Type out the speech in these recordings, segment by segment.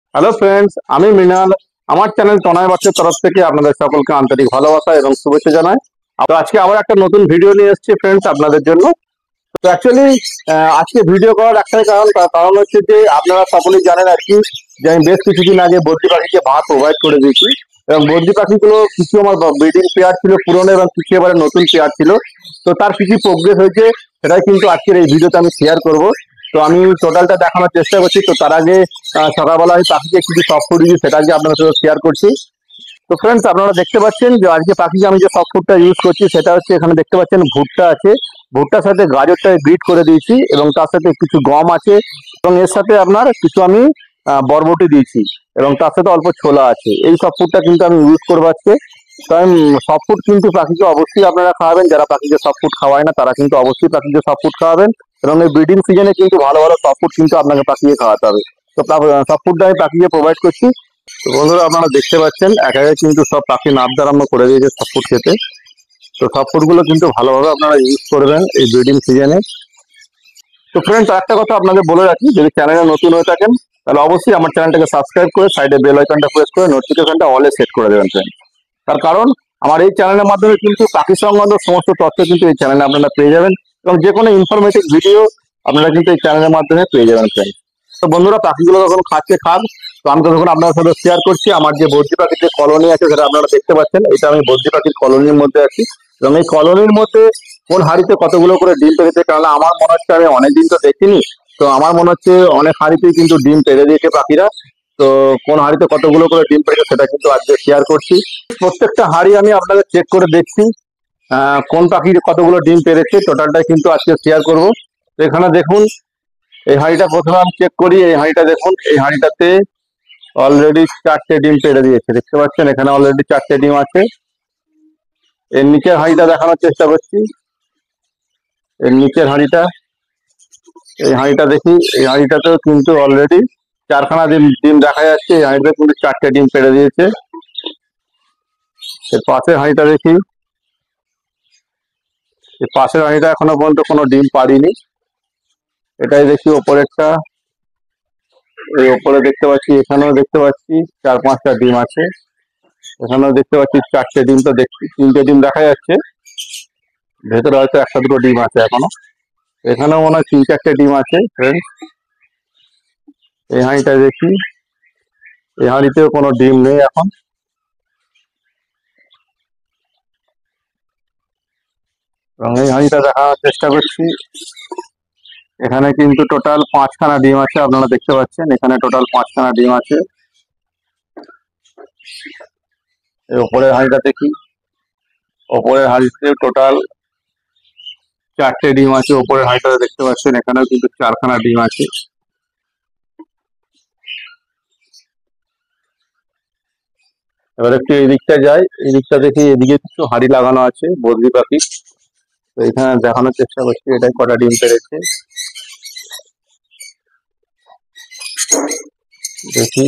Hello friends, আমি মৃণাল। আমার channel টনয় বাচ্চার তরফ থেকে আপনাদের সকলকে আন্তরিক ভালোবাসা এবং শুভেচ্ছা জানাই। তো আজকে আবার একটা নতুন ভিডিও নিয়ে এসেছি ফ্রেন্ডস আপনাদের জন্য। তো অ্যাকচুয়ালি আজকে ভিডিও করার একটাই কারণ, তার কারণ হচ্ছে যে আপনারা সকলেই জানেন আর কি, যে আমি বেশ কিছুদিন আগে বদ্রি পাখিকে ভাত প্রোভাইড করে দিয়েছি। এবং বদ্রি পাখিগুলো কিছু আমার ব্রিডিং পেয়ার ছিল পুরনো এবং কিছু এবারে নতুন পেয়ার ছিল। তো তার কিছু প্রোগ্রেস হয়েছে, সেটাই কিন্তু আজকের এই ভিডিওতে আমি শেয়ার করব। তো আমি টোটালটা দেখানোর চেষ্টা করছি। তো তার আগে সকালবেলা আমি পাখিকে কিছু সফট ফুড দিয়েছি, সেটা আজকে আপনাদের সাথে শেয়ার করছি। তো ফ্রেন্ডস, আপনারা দেখতে পাচ্ছেন যে আজকে পাখিকে আমি যে সফট ফুডটা ইউজ করছি সেটা হচ্ছে, এখানে দেখতে পাচ্ছেন ভুট্টা আছে। ভুট্টার সাথে গাজরটা গ্রিট করে দিয়েছি এবং তার সাথে কিছু গম আছে এবং এর সাথে আপনার কিছু আমি বরবটি দিয়েছি এবং তার সাথে অল্প ছোলা আছে। এই সব ফুডটা কিন্তু আমি ইউজ করবো আজকে। তো আমি সব ফুড কিন্তু পাখিকে অবশ্যই আপনারা খাওয়াবেন। যারা পাখিকে সব ফুড খাওয়ায় না তারা কিন্তু অবশ্যই পাখিকে সব ফুড খাওয়াবেন। এবং এই ব্রিডিং সিজনে কিন্তু ভালো ভালো সব ফুড কিন্তু আপনাকে পাখিকে খাওয়াতে হবে। তো সব ফুডটা আমি পাখিকে প্রোভাইড করছি। তো বন্ধুরা, আপনারা দেখতে পাচ্ছেন এক একে কিন্তু সব পাখি নাবতে আরম্ভ করে দিয়েছে সব ফুড খেতে। তো সব ফুডগুলো কিন্তু ভালোভাবে আপনারা ইউজ করবেন এই ব্রিডিং সিজনে। তো ফ্রেন্ডস, একটা কথা আপনাদের বলে রাখি, যদি চ্যানেলে নতুন হয়ে থাকেন তাহলে অবশ্যই আমার চ্যানেলটাকে সাবস্ক্রাইব করে সাইডে বেল আইকনটা প্রেস করে নোটিফিকেশনটা অলে সেট করে দেবেন ফ্রেন্ড। তার কারণ আমার এই চ্যানেলের মাধ্যমে কিন্তু পাখি সংক্রান্ত সমস্ত তথ্য কিন্তু এই চ্যানেলে আপনারা পেয়ে যাবেন এবং যে কোনো ইনফরমেটিভ ভিডিও আপনারা কিন্তু এই চ্যানেলের মাধ্যমে পেয়ে যাবেন ফ্রেন্ড। তো বন্ধুরা, পাখিগুলো যখন খাচ্ছে খাক, তো আমি তখন আপনার সাথে শেয়ার করছি আমার যে বদ্রি পাখির যে কলোনি আছে সেটা আপনারা দেখতে পাচ্ছেন। এটা আমি বদ্রি পাখির কলোনির মধ্যে আছি এবং এই কলোনির মধ্যে কোন হাঁড়িতে কতগুলো করে ডিম পেড়েছে, কারণ আমার মনে হচ্ছে আমি অনেকদিন তো দেখিনি। তো আমার মনে হচ্ছে অনেক হাঁড়িতেই কিন্তু ডিম পেড়ে দিয়েছে পাখিরা। তো কোন হাঁড়িতে কতগুলো করে ডিম পেড়েছে সেটা কিন্তু আজকে শেয়ার করছি। প্রত্যেকটা হাঁড়ি আমি আপনাদের চেক করে দেখছি কোন পাখির কতগুলো ডিম পেড়েছে, টোটালটাই কিন্তু আজকে শেয়ার করব। তো এখানে দেখুন, এই হাঁড়িটা প্রথমে আমি চেক করি। এই হাঁড়িটা দেখুন, এই হাঁড়িটাতে অলরেডি 4টে ডিম পেড়ে দিয়েছে, দেখতে পাচ্ছেন এখানে অলরেডি 4টে ডিম আছে। এর নিচের হাঁড়িটা দেখানোর চেষ্টা করছি। এর নিচের হাঁড়িটা, এই হাঁড়িটা দেখি, এই হাঁড়িটাতেও কিন্তু অলরেডি 4খানা ডিম ডিম দেখা যাচ্ছে। এই হাঁড়িটা কিন্তু 4টে ডিম পেড়ে দিয়েছে। এর পাশের হাঁড়িটা দেখি, এই পাশের হাঁড়িটা এখনো পর্যন্ত কোনো ডিম পারিনি। এটাই দেখি ওপরেরটা, এই ওপরে দেখতে পাচ্ছি, এখানেও দেখতে পাচ্ছি 4-5টা ডিম আছে। এখানেও দেখতে পাচ্ছি 4টে ডিম, তো দেখছি 3টে ডিম দেখা যাচ্ছে। ভেতরে হয়তো 1-2টো ডিম আছে এখনো। এখানেও মনে হয় 3-4টে ডিম আছে ফ্রেন্ড। এই হাঁড়িটা দেখি, এই হাঁড়িতেও কোনো ডিম নেই এখন। এবং এই হাঁড়িটা দেখার চেষ্টা করছি। এখানে কিন্তু টোটাল 5খানা ডিম আছে, আপনারা দেখতে পাচ্ছেন এখানে টোটাল 5খানা ডিম আছে। এই ওপরের হাঁড়িটা দেখি, ওপরের হাঁড়িতে টোটাল 4টে ডিম আছে। ওপরের হাঁড়িটা দেখতে পাচ্ছেন এখানেও কিন্তু 4খানা ডিম আছে। এবার একটু এই দিকটা যাই, এই দিকটা দেখি, এদিকে কিছু হাঁড়ি লাগানো আছে বদ্রি পাখি। তো এখানে দেখানোর চেষ্টা করছি এটাই কটা ডিম পেড়েছে দেখি।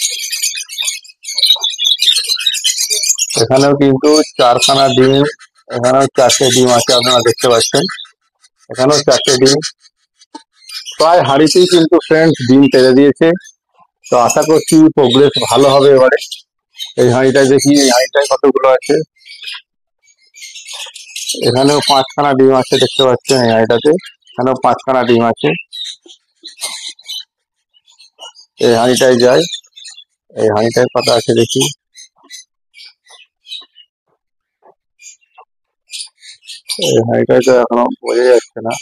এখানেও কিন্তু 4খানা ডিম, এখানেও 4টে ডিম আছে, আপনারা দেখতে পাচ্ছেন এখানেও 4টে ডিম। প্রায় হাঁড়িতেই কিন্তু ফ্রেন্ডস ডিম পেড়ে দিয়েছে। তো আশা করছি প্রোগ্রেস ভালো হবে এবারে। এই হাঁড়িটায় দেখি, এই হাঁড়িটায় কতগুলো আছে। এখানেও 5খানা ডিম আছে, দেখতে পাচ্ছেন এই হাঁড়িটাতে এখানেও 5খানা ডিম আছে। এই হাঁড়িটায় যাই, এই হাঁড়িটায় কত আছে দেখি। এই হাঁড়িটায় তো এখনো বোঝা যাচ্ছে না।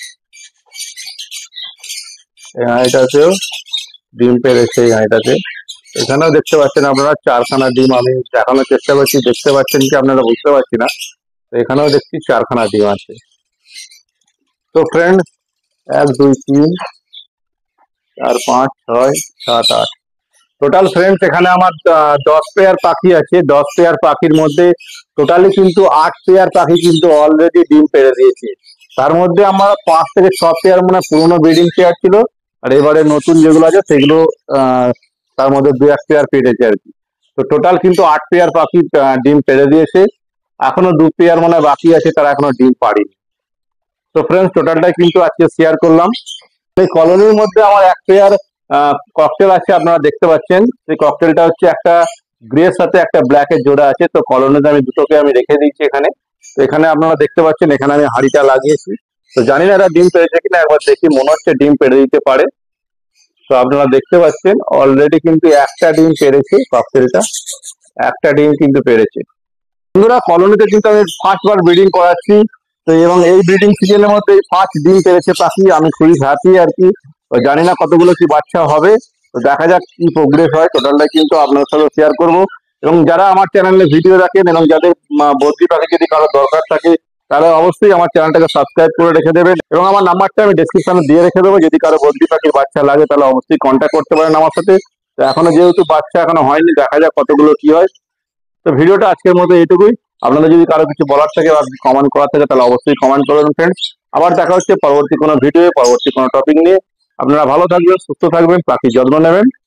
এই হাঁড়িটাতেও ডিম পেড়েছে এই হাঁড়িটাতে। এখানেও দেখতে পাচ্ছেন আপনারা 4খানা ডিম আমি দেখানোর চেষ্টা করছি, দেখতে পাচ্ছেন কি আপনারা বুঝতে পারছি না। তো এখানেও দেখছি 4খানা ডিম আছে। তো ফ্রেন্ড, 1 2 3 4 5 6 7 8 টোটাল ফ্রেন্ডস এখানে আমার 10 পেয়ার পাখি আছে। 10 পেয়ার পাখির মধ্যে টোটালি কিন্তু 8 পেয়ার পাখি কিন্তু অলরেডি ডিম পেড়ে দিয়েছে। তার মধ্যে আমার 5 থেকে 6 পেয়ার মানে পুরোনো ব্রিডিং পেয়ার ছিল, আর এবারে নতুন যেগুলো আছে সেগুলো তার মধ্যে 2-1 পেয়ার পেড়েছে আর কি। তো টোটাল কিন্তু 8 পেয়ার পাখি ডিম পেড়ে দিয়েছে। এখনো 2 পেয়ার মানে বাকি আছে, তারা এখনো ডিম পাড়েনি। তো ফ্রেন্ডস, টোটালটাই কিন্তু আজকে শেয়ার করলাম। এই কলোনির মধ্যে আমার 1 পেয়ার ককটেল আছে, আপনারা দেখতে পাচ্ছেন। সেই ককটেলটা হচ্ছে একটা গ্রের সাথে একটা ব্ল্যাকের জোড়া আছে। তো কলোনিতে আমি দুটোকে আমি রেখে দিয়েছি এখানে। তো এখানে আপনারা দেখতে পাচ্ছেন, এখানে আমি হাঁড়িটা লাগিয়েছি। তো জানি না এরা ডিম পেড়েছে কিনা, একবার দেখি, মনে হচ্ছে ডিম পেড়ে দিতে পারে। তো আপনারা দেখতে পাচ্ছেন অলরেডি কিন্তু একটা ডিম পেড়েছে ককটেলটা, একটা ডিম কিন্তু পেড়েছে। বন্ধুরা, কলোনিতে কিন্তু আমি ফার্স্ট বার ব্রিডিং করাচ্ছি। তো এবং এই ব্রিডিং সিজনের মধ্যে ফার্স্ট ডিম পেড়েছে পাখি, আমি খুবই হ্যাপি আর কি। তো জানি না কতগুলো কি বাচ্চা হবে, তো দেখা যাক কি প্রোগ্রেস হয়, টোটালটা কিন্তু আপনার সাথে শেয়ার করব। এবং যারা আমার চ্যানেলে ভিডিও দেখেন এবং যাদের বদ্রি পাখি যদি কারো দরকার থাকে, তাহলে অবশ্যই আমার চ্যানেলটাকে সাবস্ক্রাইব করে রেখে দেবেন। এবং আমার নাম্বারটা আমি ডেসক্রিপশনে দিয়ে রেখে দেবো, যদি কারো বদ্রি পাখির বাচ্চা লাগে তাহলে অবশ্যই কন্ট্যাক্ট করতে পারেন আমার সাথে। তো এখনো যেহেতু বাচ্চা এখনো হয়নি, দেখা যাক কতগুলো কি হয়। তো ভিডিওটা আজকের মতো এইটুকুই। আপনাদের যদি কারো কিছু বলার থাকে বা কমেন্ট করার থাকে তাহলে অবশ্যই কমেন্ট করবেন ফ্রেন্ডস। আবার দেখা হচ্ছে পরবর্তী কোনো ভিডিও, পরবর্তী কোনো টপিক নিয়ে। আপনারা ভালো থাকবেন, সুস্থ থাকবেন, পাখির যত্ন নেবেন।